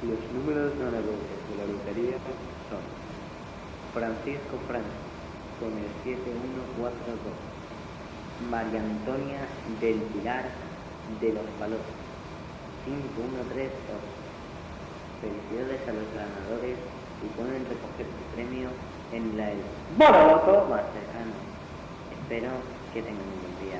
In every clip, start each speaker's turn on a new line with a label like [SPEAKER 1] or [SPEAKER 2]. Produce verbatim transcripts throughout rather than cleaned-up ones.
[SPEAKER 1] Los números ganadores de la lotería son Francisco Franco con el siete uno cuatro dos, María Antonia del Pilar de los Palos cinco uno tres dos. Felicidades a los ganadores y pueden recoger su premio en la el Boroloto más cercano. Espero que tengan un buen día.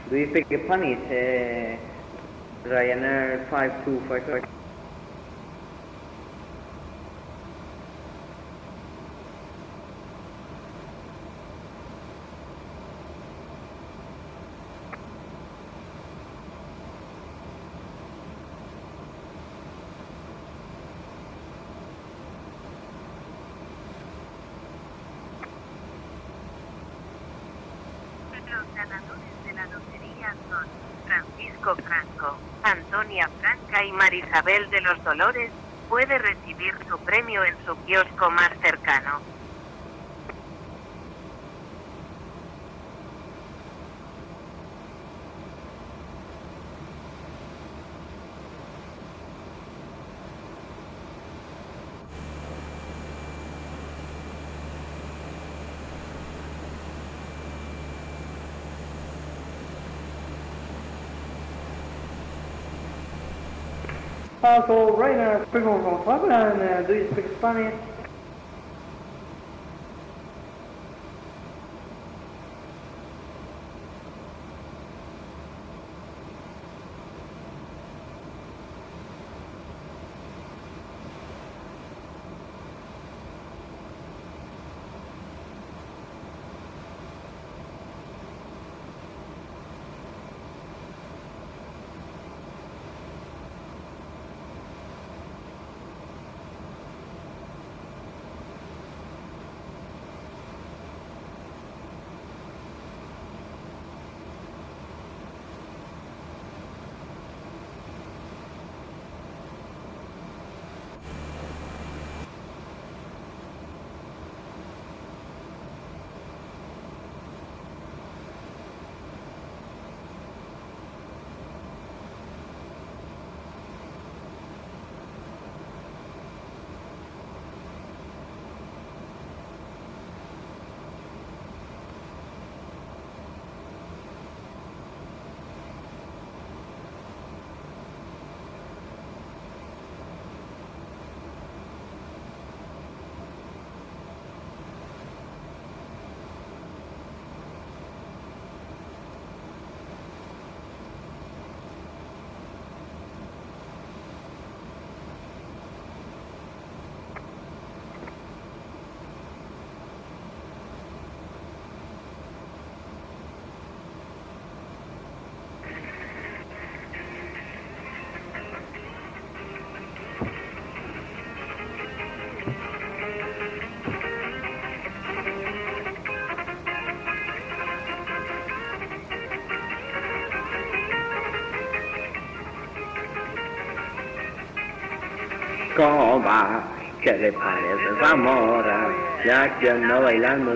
[SPEAKER 1] Do you speak Spanish? Uh, Ryanair five two five five.
[SPEAKER 2] Los ganadores de la lotería son Francisco Franco, Antonia Franca y Marisabel de los Dolores. Puede recibir su premio en su kiosco más cercano.
[SPEAKER 1] Uh, so Ryanair speaking from Scotland, uh, do you speak Spanish? ¿Cómo va? ¿Qué le parece esa mora? Ya que anda bailando.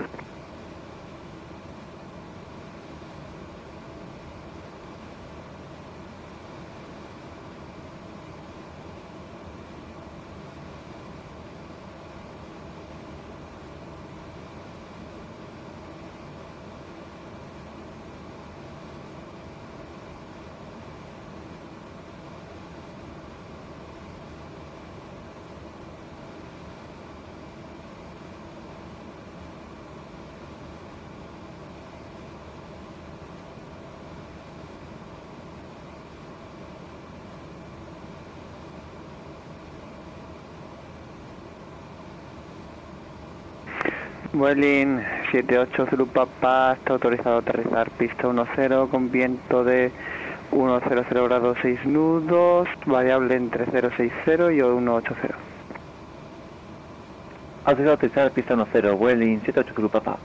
[SPEAKER 3] Vueling siete ocho Zulu Papa, está autorizado a aterrizar pista uno cero con viento de uno cero cero grados seis nudos, variable entre cero seis cero y uno ocho cero.
[SPEAKER 4] Autorizado a aterrizar pista uno cero, Vueling siete ocho Zulu Papa.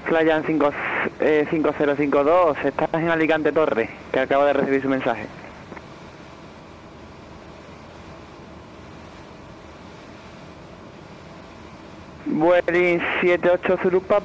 [SPEAKER 3] Flyan cinco, eh, cinco cero cinco dos, estás en Alicante Torre, que acaba de recibir su mensaje. Vueling siete ocho Zulu Papa.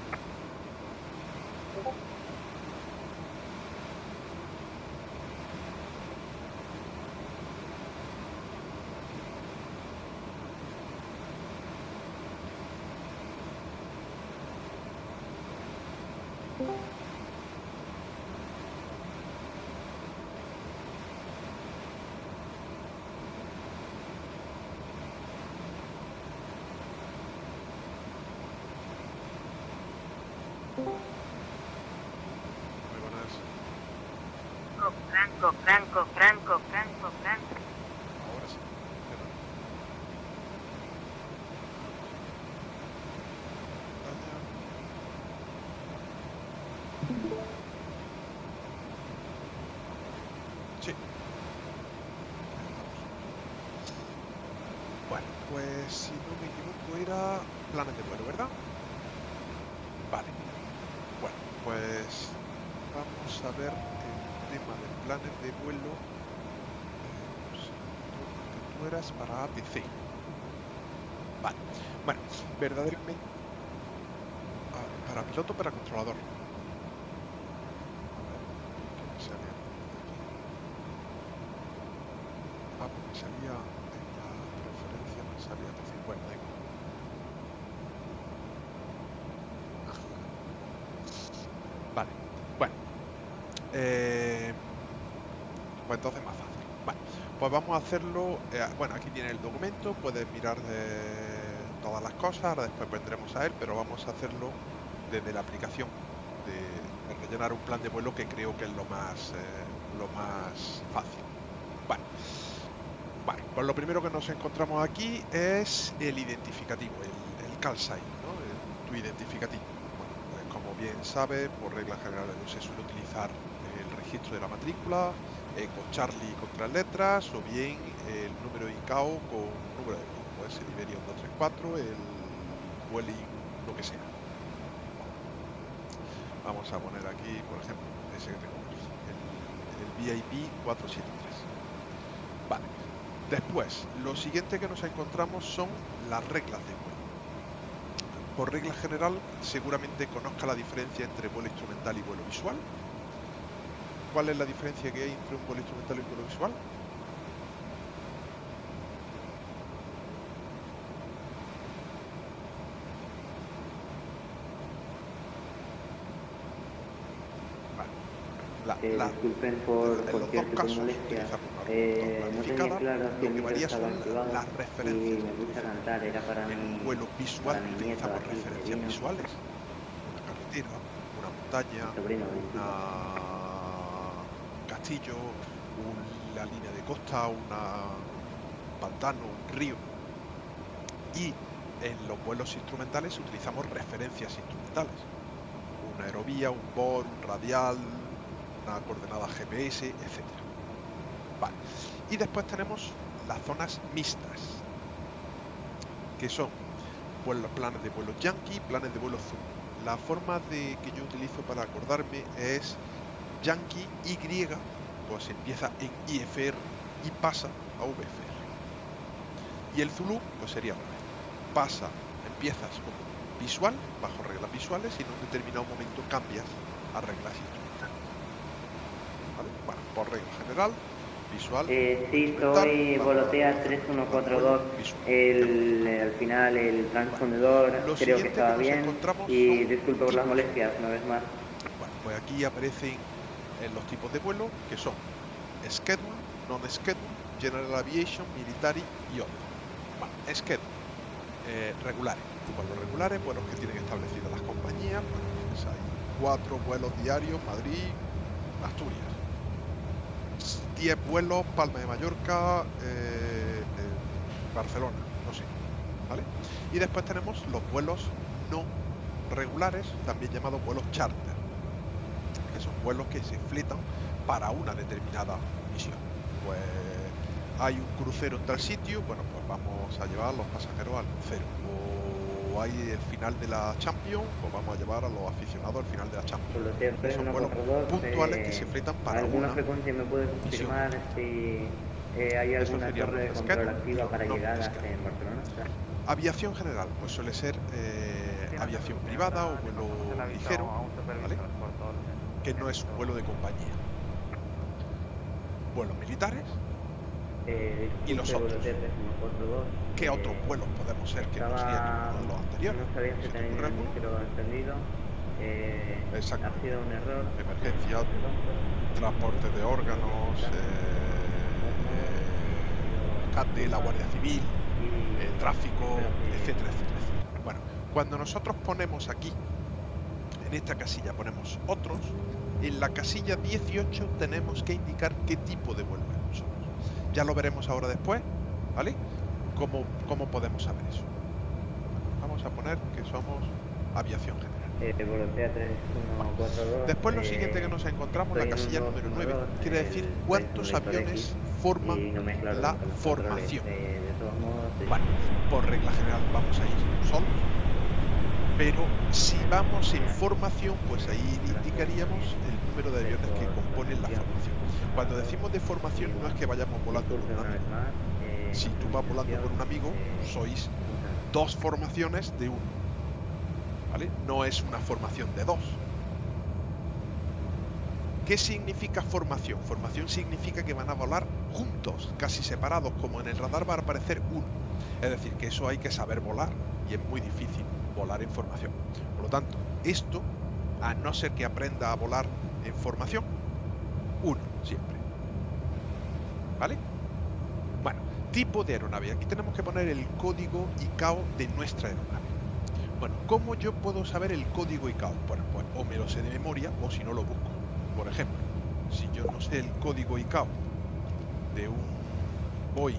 [SPEAKER 5] Muy buenas.
[SPEAKER 2] Franco, Franco, Franco, Franco, Franco.
[SPEAKER 5] Ahora sí. Espera. Sí. Bueno, pues si no me equivoco era planes de vuelo, ¿verdad? Vale. Bueno, pues vamos a ver el tema de planes de vuelo. Eh, pues, tú, tú eras para A T C. Vale. Bueno, verdaderamente ah, para piloto, para controlador. A ver, ¿qué me sale aquí? Ah, pues me salía en la preferencia, me salía A T C. Bueno, da igual. Vale, bueno, eh, pues entonces más fácil. Vale, pues vamos a hacerlo. Eh, bueno, aquí tiene el documento, puedes mirar de todas las cosas, ahora después vendremos a él, pero vamos a hacerlo desde la aplicación de, de rellenar un plan de vuelo, que creo que es lo más, eh, lo más fácil. Vale, vale, pues lo primero que nos encontramos aquí es el identificativo, el, el call sign, ¿no? El- tu identificativo. Como bien sabe, por regla general se suele utilizar el registro de la matrícula eh, con Charlie con tres letras, o bien el número de I C A O con número de vuelo, puede ser Iberia uno tres cuatro, el Vueling, lo que sea. Vamos a poner aquí, por ejemplo, ese que tengo aquí, el, el V I P cuatro siete tres. Vale. Después, lo siguiente que nos encontramos son las reglas de vuelo. Por regla general, seguramente conozca la diferencia entre vuelo instrumental y vuelo visual. ¿Cuál es la diferencia que hay entre un vuelo instrumental y un vuelo visual? Vale. La,
[SPEAKER 1] Eh,
[SPEAKER 5] la,
[SPEAKER 1] disculpen por,
[SPEAKER 5] en
[SPEAKER 1] por
[SPEAKER 5] los
[SPEAKER 1] cierto
[SPEAKER 5] dos casos
[SPEAKER 1] molestia.
[SPEAKER 5] utilizamos una
[SPEAKER 1] Eh,
[SPEAKER 5] ruta
[SPEAKER 1] no tenía
[SPEAKER 5] planificada,
[SPEAKER 1] claro si
[SPEAKER 5] lo
[SPEAKER 1] el
[SPEAKER 5] que
[SPEAKER 1] micro
[SPEAKER 5] varía
[SPEAKER 1] estaba
[SPEAKER 5] son
[SPEAKER 1] activado
[SPEAKER 5] las
[SPEAKER 1] y
[SPEAKER 5] referencias
[SPEAKER 1] me
[SPEAKER 5] que
[SPEAKER 1] puse a
[SPEAKER 5] utilizamos.
[SPEAKER 1] cantar. Era para
[SPEAKER 5] En un
[SPEAKER 1] mi,
[SPEAKER 5] vuelo visual
[SPEAKER 1] para mi nieto
[SPEAKER 5] utilizamos
[SPEAKER 1] aquí,
[SPEAKER 5] referencias
[SPEAKER 1] sobrino,
[SPEAKER 5] visuales, una carretera, una montaña,
[SPEAKER 1] mi sobrino, disculpa.
[SPEAKER 5] una- un castillo, un- la línea de costa, una- un pantano, un río. Y en los vuelos instrumentales utilizamos referencias instrumentales, una aerovía, un B O R, un radial, una coordenada G P S, etcétera. Vale. Y después tenemos las zonas mixtas, que son vuelos, planes de vuelo Yankee, planes de vuelo Zulu. La forma de que yo utilizo para acordarme es Yankee Y, pues empieza en I F R y pasa a V F R. Y el Zulu, pues sería al revés. Pasa, empiezas como visual, bajo reglas visuales, y en un determinado momento cambias a reglas instrumentales. ¿Vale? Bueno, por regla general, visual,
[SPEAKER 1] Eh, sí,
[SPEAKER 5] instrumental,
[SPEAKER 1] soy
[SPEAKER 5] vamos a
[SPEAKER 1] Volotea
[SPEAKER 5] hacer
[SPEAKER 1] tres uno
[SPEAKER 5] plan de
[SPEAKER 1] cuatro
[SPEAKER 5] vuelo
[SPEAKER 1] dos.
[SPEAKER 5] visual.
[SPEAKER 1] El, al final el transpondedor
[SPEAKER 5] Lo
[SPEAKER 1] creo que
[SPEAKER 5] siguiente
[SPEAKER 1] estaba
[SPEAKER 5] que nos
[SPEAKER 1] bien.
[SPEAKER 5] encontramos
[SPEAKER 1] Y
[SPEAKER 5] son
[SPEAKER 1] disculpe por las
[SPEAKER 5] tipos.
[SPEAKER 1] molestias, una vez más.
[SPEAKER 5] Bueno, pues aquí aparecen eh, los tipos de vuelo, que son Schedule, Non-Schedule, General Aviation, Military y otros. Bueno, Schedule, eh, regulares. Vuelos regulares, vuelos que tienen establecidas las compañías. Bueno, pues hay cuatro vuelos diarios, Madrid, Asturias. diez vuelos, Palma de Mallorca, eh, eh, Barcelona, no sé. ¿Vale? Y después tenemos los vuelos no regulares, también llamados vuelos charter, que son vuelos que se fletan para una determinada misión. Pues hay un crucero en tal sitio, bueno, pues vamos a llevar a los pasajeros al crucero. O cuando hay el final de la Champions, pues vamos a llevar a los aficionados al final de la Champions.
[SPEAKER 1] Por lo cierto,
[SPEAKER 5] Son
[SPEAKER 1] uno
[SPEAKER 5] vuelos
[SPEAKER 1] cuatro dos,
[SPEAKER 5] puntuales que
[SPEAKER 1] eh,
[SPEAKER 5] se fletan para
[SPEAKER 1] ¿alguna
[SPEAKER 5] una
[SPEAKER 1] frecuencia me puede
[SPEAKER 5] misión.
[SPEAKER 1] confirmar si eh, hay
[SPEAKER 5] Eso
[SPEAKER 1] alguna
[SPEAKER 5] serían
[SPEAKER 1] torre
[SPEAKER 5] los
[SPEAKER 1] de control
[SPEAKER 5] pesqueros y
[SPEAKER 1] activa
[SPEAKER 5] los
[SPEAKER 1] para
[SPEAKER 5] no
[SPEAKER 1] llegadas
[SPEAKER 5] pesqueros.
[SPEAKER 1] en Barcelona? O sea,
[SPEAKER 5] Aviación general, pues suele ser eh, aviación privada o vuelo ligero, ¿vale? Que no es un vuelo de compañía. Vuelos militares.
[SPEAKER 1] eh,
[SPEAKER 5] Y los
[SPEAKER 1] disculpe,
[SPEAKER 5] otros.
[SPEAKER 1] Voloteo tres uno cuatro dos,
[SPEAKER 5] ¿Qué
[SPEAKER 1] eh,
[SPEAKER 5] otros vuelos podemos ser que no sean
[SPEAKER 1] estaba,
[SPEAKER 5] ninguno de los anteriores?
[SPEAKER 1] no sabía si
[SPEAKER 5] ¿Se te
[SPEAKER 1] tenía
[SPEAKER 5] ocurre
[SPEAKER 1] el
[SPEAKER 5] alguno?
[SPEAKER 1] micro encendido. Eh, ha
[SPEAKER 5] Exactamente.
[SPEAKER 1] sido un error.
[SPEAKER 5] Emergencia,
[SPEAKER 1] Perdón,
[SPEAKER 5] transporte de órganos, eh, eh, rescate, la Guardia Civil,
[SPEAKER 1] y-
[SPEAKER 5] eh, tráfico,
[SPEAKER 1] pero que-
[SPEAKER 5] etcétera, etcétera, etcétera. Bueno, cuando nosotros ponemos aquí, en esta casilla ponemos otros, en la casilla dieciocho tenemos que indicar qué tipo de vuelo somos. Ya lo veremos ahora después, ¿vale? ¿Cómo, cómo podemos saber eso? Vamos a poner que somos aviación general.
[SPEAKER 1] Eh, Voloteo tres uno cuatro dos,
[SPEAKER 5] Después lo
[SPEAKER 1] eh,
[SPEAKER 5] siguiente que nos encontramos, la
[SPEAKER 1] estoy en
[SPEAKER 5] casilla
[SPEAKER 1] un
[SPEAKER 5] número
[SPEAKER 1] dos
[SPEAKER 5] nueve,
[SPEAKER 1] uno dos,
[SPEAKER 5] quiere decir
[SPEAKER 1] el
[SPEAKER 5] cuántos
[SPEAKER 1] Simulator
[SPEAKER 5] aviones
[SPEAKER 1] X,
[SPEAKER 5] forman
[SPEAKER 1] y no me aclaro
[SPEAKER 5] la
[SPEAKER 1] con los controles.
[SPEAKER 5] formación.
[SPEAKER 1] Eh, de todos modos, eh,
[SPEAKER 5] Bueno, por regla general vamos a ir solos, pero si vamos en formación, pues ahí indicaríamos el número de aviones que componen la formación. Cuando decimos de formación no es que vayamos volando con
[SPEAKER 1] disculpe
[SPEAKER 5] un
[SPEAKER 1] una vez
[SPEAKER 5] amigo.
[SPEAKER 1] más, eh,
[SPEAKER 5] Si tú vas volando con un amigo,
[SPEAKER 1] eh,
[SPEAKER 5] sois dos formaciones de uno, ¿vale? No es una formación de dos. ¿Qué significa formación? Formación significa que van a volar juntos, casi separados, como en el radar va a aparecer uno. Es decir, que eso hay que saber volar y es muy difícil volar en formación. Por lo tanto, esto, a no ser que aprenda a volar en formación, uno siempre. ¿Vale? Bueno, tipo de aeronave. Aquí tenemos que poner el código I C A O de nuestra aeronave. Bueno, ¿cómo yo puedo saber el código I C A O? Bueno, pues o me lo sé de memoria o si no lo busco. Por ejemplo, si yo no sé el código I C A O de un Boeing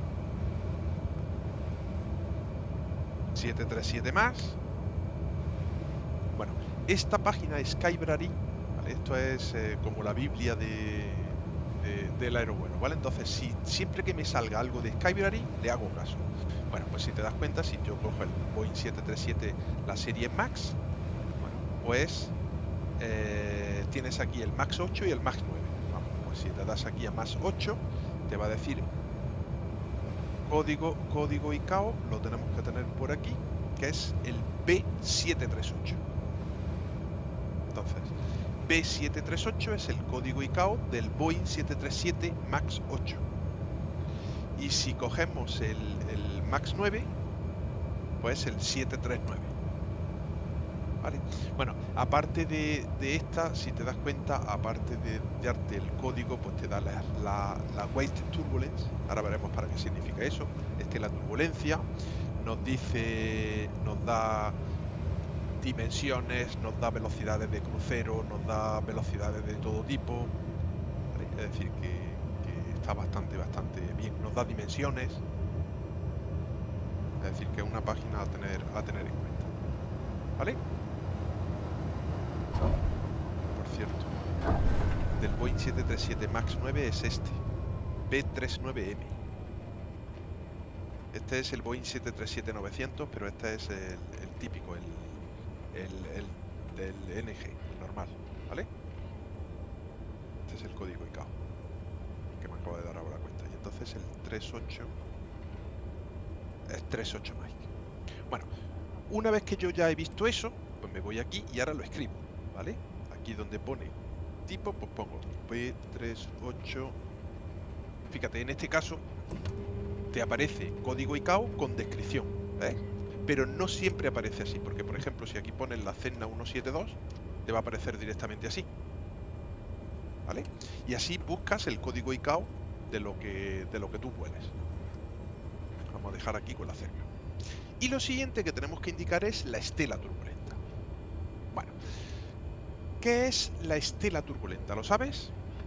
[SPEAKER 5] siete tres siete más, bueno, esta página Skybrary, ¿vale? Esto es eh, como la Biblia de, de, del aerovuelo, ¿vale? Entonces, si siempre que me salga algo de Skybrary, le hago caso. Bueno, pues si te das cuenta, si yo cojo el Boeing siete tres siete, la serie MAX, bueno, pues eh, tienes aquí el MAX ocho y el MAX nueve. Vamos, pues si te das aquí a MAX ocho, te va a decir código, código I C A O, lo tenemos que tener por aquí, que es el B siete tres ocho. Entonces, B siete tres ocho es el código I C A O del Boeing siete tres siete MAX ocho. Y si cogemos el, el MAX nueve, pues el siete tres nueve. ¿Vale? Bueno, aparte de, de esta, si te das cuenta, aparte de darte el código, pues te da la, la, la weight turbulence. Ahora veremos para qué significa eso. Este es la turbulencia. Nos dice, nos da dimensiones, nos da velocidades de crucero, nos da velocidades de todo tipo. ¿Vale? Es decir, que, que está bastante, bastante bien. Nos da dimensiones. Es decir, que es una página a tener, a tener en cuenta. ¿Vale? Por cierto, del Boeing siete tres siete MAX nueve es este, B treinta y nueve M. Este es el Boeing siete tres siete novecientos, pero este es el, el típico, el, el, el del N G, el normal, ¿vale? Este es el código I C A O, que me acabo de dar ahora cuenta. Y entonces el treinta y ocho es treinta y ocho Mike. Bueno, una vez que yo ya he visto eso, pues me voy aquí y ahora lo escribo, ¿vale? Aquí donde pone tipo, pues pongo B treinta y ocho. Fíjate, en este caso te aparece código I C A O con descripción, ¿ves? Pero no siempre aparece así, porque por ejemplo, si aquí pones la Cessna ciento setenta y dos, te va a aparecer directamente así, ¿vale? Y así buscas el código I C A O de lo que, de lo que tú vueles. Vamos a dejar aquí con la Cessna. Y lo siguiente que tenemos que indicar es la estela turbulenta. Bueno, ¿qué es la estela turbulenta? ¿Lo sabes?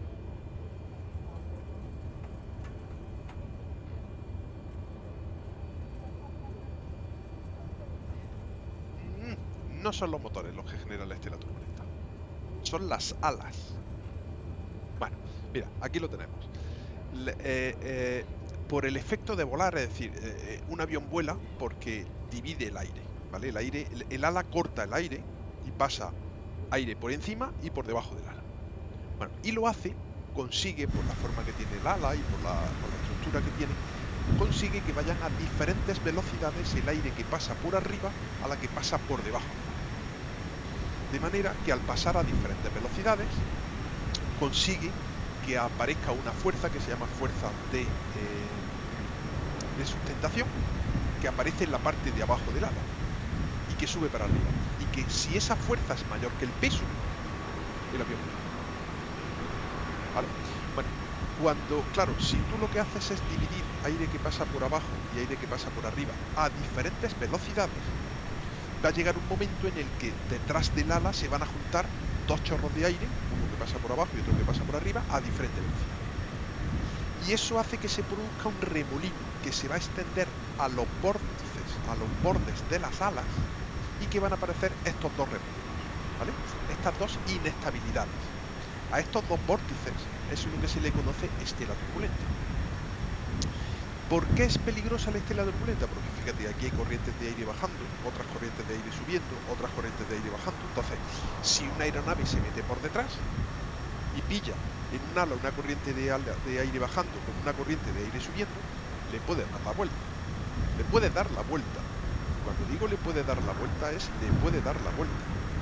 [SPEAKER 5] Mm, no son los motores los que generan la estela turbulenta. Son las alas. Bueno, mira, aquí lo tenemos. Le, eh, eh, por el efecto de volar, es decir, eh, un avión vuela porque divide el aire. ¿vale? El aire, el, el ala corta el aire y pasa aire por encima y por debajo del ala. Bueno, y lo hace, consigue, por la forma que tiene el ala y por la, por la estructura que tiene, consigue que vayan a diferentes velocidades el aire que pasa por arriba a la que pasa por debajo. De manera que al pasar a diferentes velocidades, consigue que aparezca una fuerza que se llama fuerza de, eh, de sustentación, que aparece en la parte de abajo del ala y que sube para arriba. Y que si esa fuerza es mayor que el peso, el avión vuela. ¿Vale? Bueno, cuando, claro, si tú lo que haces es dividir aire que pasa por abajo y aire que pasa por arriba a diferentes velocidades, va a llegar un momento en el que detrás del ala se van a juntar dos chorros de aire, uno que pasa por abajo y otro que pasa por arriba, a diferentes velocidades. Y eso hace que se produzca un remolino que se va a extender a los vórtices, a los bordes de las alas, y que van a aparecer estos dos remolinos, ¿vale? Estas dos inestabilidades. A estos dos vórtices es lo que se le conoce estela turbulenta. ¿Por qué es peligrosa la estela turbulenta? Porque fíjate, aquí hay corrientes de aire bajando, otras corrientes de aire subiendo, otras corrientes de aire bajando. Entonces, si una aeronave se mete por detrás y pilla en un ala una corriente de, ala, de aire bajando con una corriente de aire subiendo, le puede dar la vuelta. Le puede dar la vuelta. Cuando digo le puede dar la vuelta es le puede dar la vuelta.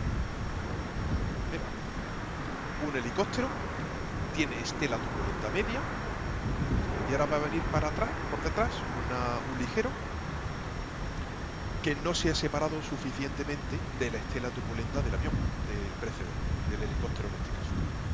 [SPEAKER 5] Mira, un helicóptero tiene estela turbulenta media y ahora va a venir para atrás, por detrás, una, un ligero que no se ha separado suficientemente de la estela turbulenta del avión, del precedente, del helicóptero en este caso.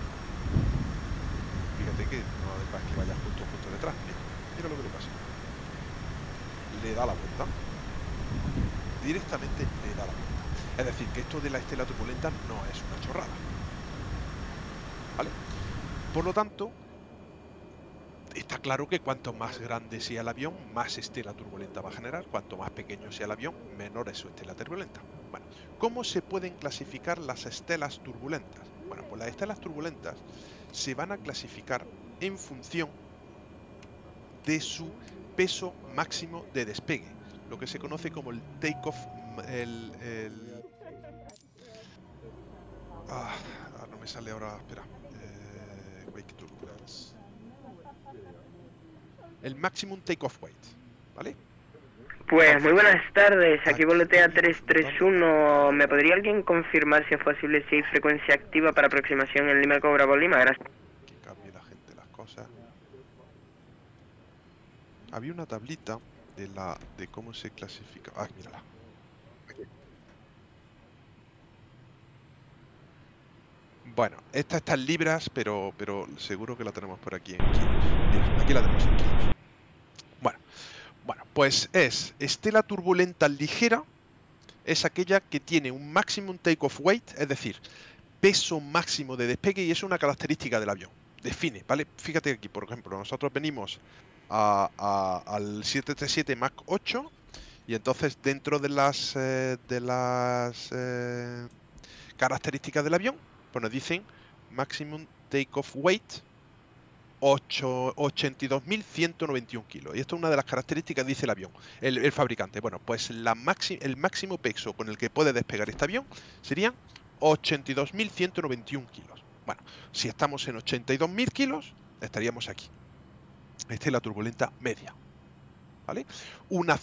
[SPEAKER 5] Fíjate que no es que vaya justo justo detrás. Mira, mira lo que le pasa. Le da la vuelta. Directamente le da la vuelta. Es decir, que esto de la estela turbulenta no es una chorrada. ¿Vale? Por lo tanto, está claro que cuanto más grande sea el avión, más estela turbulenta va a generar. Cuanto más pequeño sea el avión, menor es su estela turbulenta. Bueno, ¿cómo se pueden clasificar las estelas turbulentas? Bueno, pues las estelas turbulentas se van a clasificar en función de su peso máximo de despegue, lo que se conoce como el takeoff, el, el... Ah, no me sale ahora, espera, eh, wake turbulence. El maximum takeoff weight, ¿vale?
[SPEAKER 6] Pues muy buenas tardes, aquí
[SPEAKER 5] Aquí
[SPEAKER 6] Volotea
[SPEAKER 5] tenemos
[SPEAKER 6] tres tres uno. ¿Me podría alguien confirmar si es posible si hay frecuencia activa para aproximación en Lima Cobra por Lima? Gracias.
[SPEAKER 5] Que cambie la gente las cosas. Había una tablita de la de cómo se clasifica. Ah, mírala. Aquí. Bueno, esta está en libras, pero, pero seguro que la tenemos por aquí en kilos. Mira, aquí la tenemos en kilos. Bueno, bueno, pues es estela turbulenta ligera, es aquella que tiene un maximum takeoff weight, es decir, peso máximo de despegue, y es una característica del avión. Define, ¿vale? Fíjate aquí, por ejemplo, nosotros venimos a, a, al siete treinta y siete Mach ocho y entonces dentro de las, eh, de las eh, características del avión, pues nos dicen maximum takeoff weight ochenta y dos mil ciento noventa y uno kilos. Y esto es una de las características, dice el avión, el, el fabricante. Bueno, pues la maxi, el máximo peso con el que puede despegar este avión serían ochenta y dos mil ciento noventa y uno kilos. Bueno, si estamos en ochenta y dos mil kilos, estaríamos aquí. Esta es la turbulenta media. ¿Vale? Una